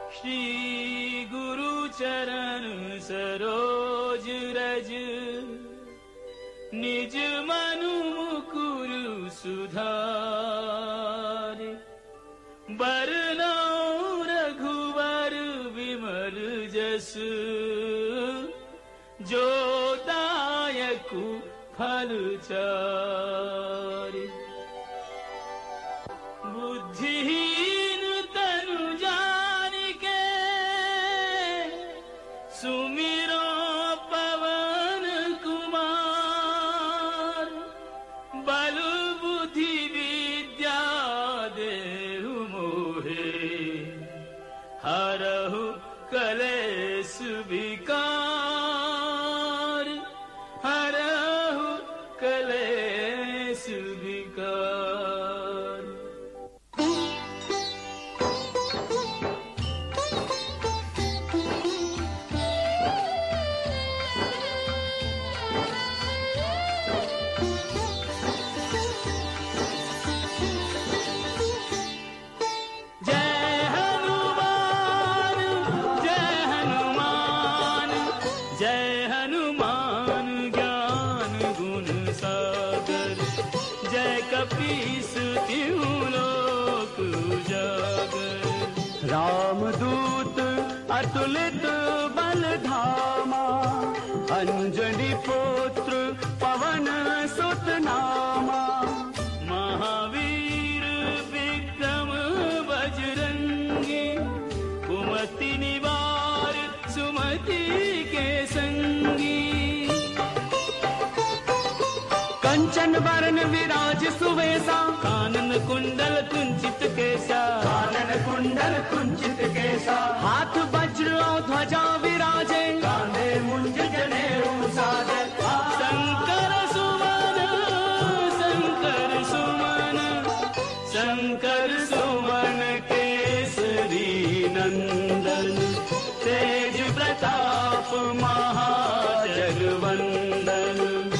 श्री गुरु चरण सरोज रज, निज मनु मुकुर सुधार। बरनौ रघुवर विमल जस, जो दायकु फल चारि। बुद्धिहीन तनु जानिके, सुमिरो पवन कुमार। बल बुद्धि विद्या देहु मोहे, हरहु कलेश विकार। हरहु कलेश विकार। रामदूत अतुलित बल धामा, अंजनी पुत्र पवन सुत नामा। महावीर विक्रम बजरंगी, कुमति निवार सुमति के संगी। कंचन वरण विराज सुवेशा, कानन कुंडल कुंचित केसा। कानन कुंडल कुंचित केसा, हाथ वज्र और ध्वजा विराजे। कांधे मुंज जनेऊ साजे। शंकर सुमन, शंकर सुमन, शंकर सुमन केसरी नंदन। तेज प्रताप महाजगवंदन।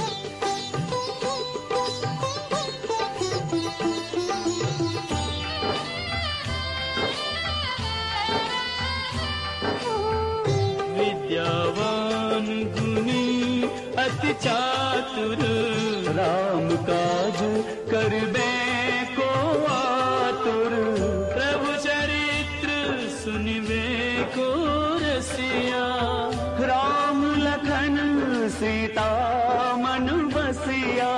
विद्यावान गुणी अति चातुर, राम काज करबे को आतुर। प्रभु चरित्र सुनबे को रसिया। राम लखन सीता मन बसिया।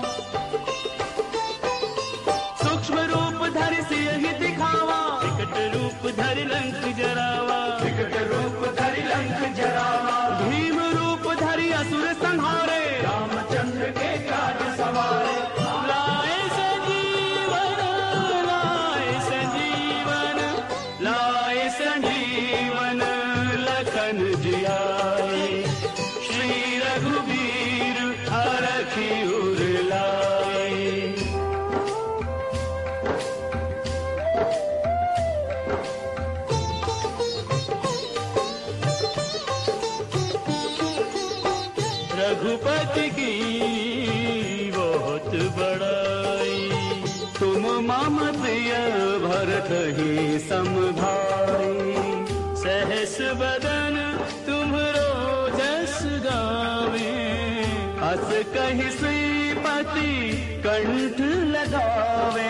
सूक्ष्म रूप धरि सियहि दिखावा, विकट रूप धरि लंक जरावा। विकट रूप धरि लंक जरावा। भीम रूप धरि असुर संहारे, रामचंद्र के काज सवारे। लाए संजीवन, लाए संजीवन, लाए संजीवन लखन जियाए। श्री रघुवीर हरखि उर लाए। रघुपति की बहुत बड़ाई, तुम मम प्रिय भरत ही सम भाई। सहस बदन तुम्हरो जस गावे। अस कहि श्रीपति कंठ लगावे।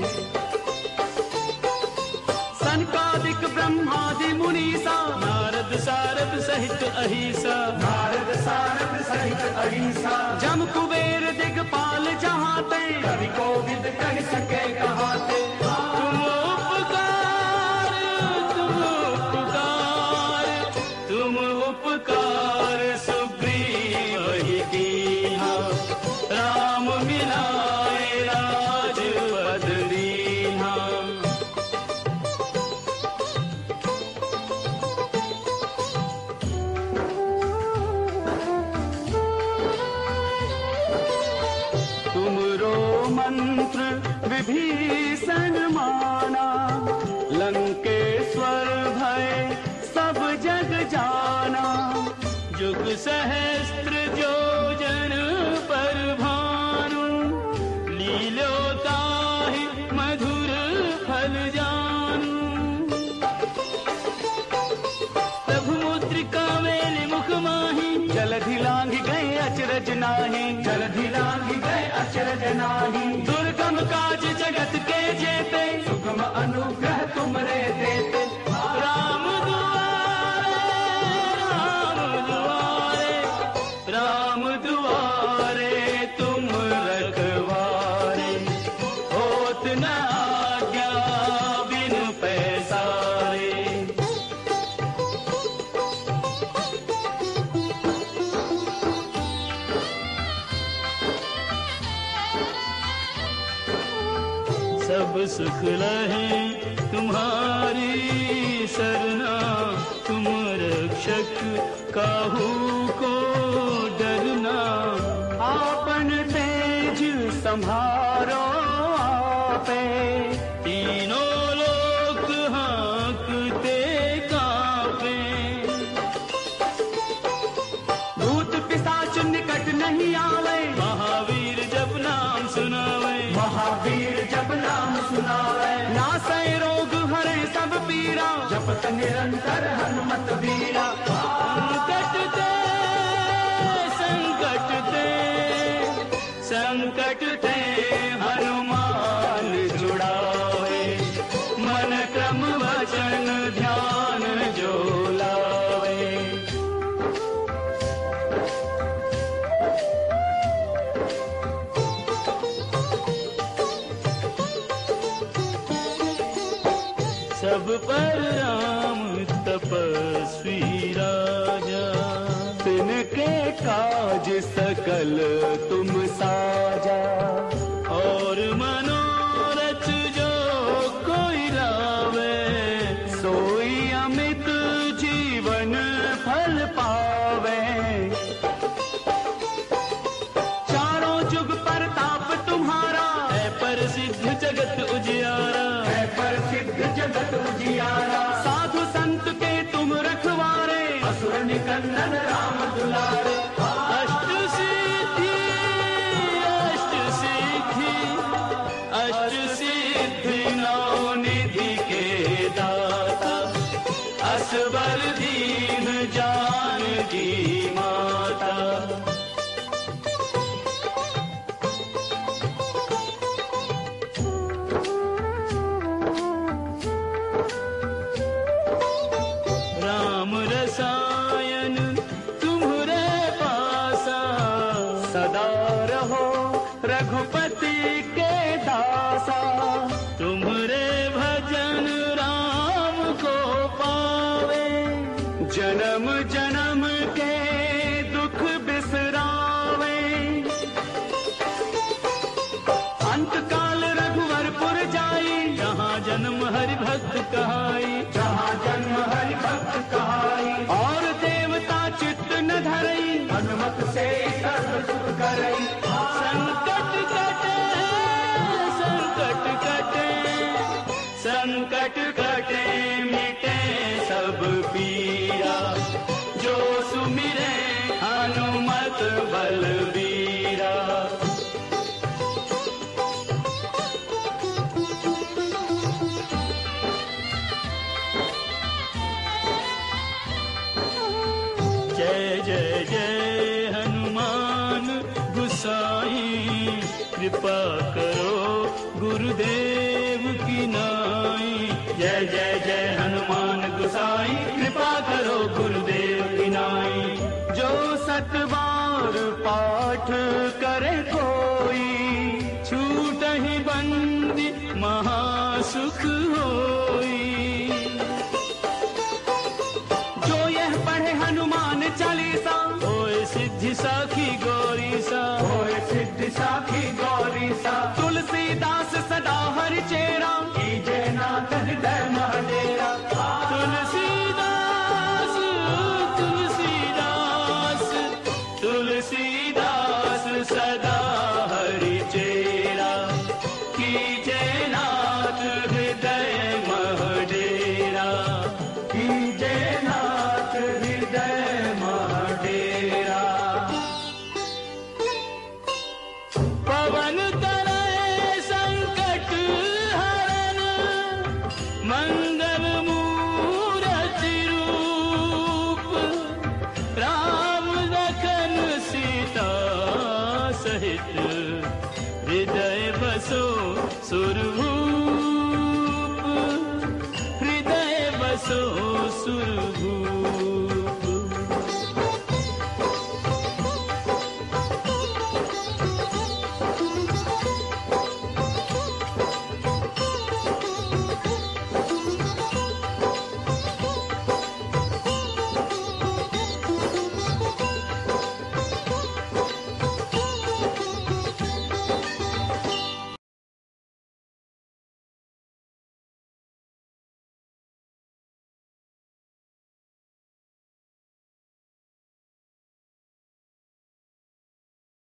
सनकादिक ब्रह्मादि मुनीसा, नारद सारद सहित अहिसा। नारद सारद सहित अहिंसा। जम कुबेर दिगपाल जहाते, कवि कोविद कह सके कहाते। तुम उपकार, तुम उपकार, तुम उपकार सुग्रीव ही कीन्हा। राम मिलाए राजपद दीन्हा। तुमरो मंत्र विभीषण माना। लंकेश्वर भय सब जग जाना। जुग सहस्त्र योजन पर भानु, लील्यो ताहि मधुर फल जानू। नीरज नाही, जलधि लांघि गए अचरज नाही। दुर्गम काज जगत के जेते, सुगम अनुग्रह तुमरे देते। राम दुआरे, राम दुआरे, राम दुआरे तुम रखवारे, होत न आज्ञा बिनु पैसारे। सब सुख लहे तुम्हारी सरना, तुम रक्षक काहू को डरना। आपन तेज संभारो आपे, तीनों लोक हाँकते कांपे। भूत पिशाच निकट नहीं आवे, महावीर जब नाम सुनावे, महावीर जब नाम सुनावे। नासै रोग हरे सब पीरा, जपत निरंतर हनुमत वीरा। संकट ते, संकट ते, संकट ते हनुमान जुड़ावे, मन क्रम वचन ध्यान जो लावे। सब पर राम तपस्वी राजा, तिनके काज सकल तुम साजा। और मनोरथ जो कोई लावे, सोई अमित जीवन फल पावे। चारों जुग परताप तुम्हारा, है प्रसिद्ध जगत उजियारा। है प्रसिद्ध जगत उजियारा। साधु संत के तुम रखवारे, असुर निकंदन राम दुलारे। अष्ट सिद्धि, अष्ट सिद्धि, अष्ट सिद्धि नौ निधि के दाता, असबर दीन जानकी माता। राम रसायन तुम्हरे पासा, सदा रहो रघुपति के दासा। तुम्हरे भजन राम को पावे, जन्म जन्म के दुख बिसरावे। अंत काल रघुवरपुर जाई, जहाँ जन्म हरि भक्त कहाई। जहाँ जन्म हरि भक्त कहाई। और देवता चित्त न धरई, हनुमत से सर्व सुख करई। संकट कटे, संकट कटे, संकट कटे मिटे सब पीरा, जो सुमिरे हनुमत बलबीरा। जय जय जय हनुमान गुसाई, कृपा करो गुरुदेव की नाई। जय जय जय हनुमान गुसाई, कृपा करो गुरुदेव की नाई। जो सतबार पाठ करे कोई, छूट ही बंदी महासुख होई। जो यह पढ़े हनुमान चालीसा, होए सिद्धि साखी गौरी सा। होए सिद्धि साखी गौरी सा। तुलसीदास सदा हरि चेरा, कीजे नाथ हृदय महडेरा। तुलसीदास, तुलसीदास, तुलसीदास सदा हरि चेरा, कीजे नाथ हृदय महडेरा। कीजे नाथ हृदय महडेरा। पवन तनय संकट हरन, मंगल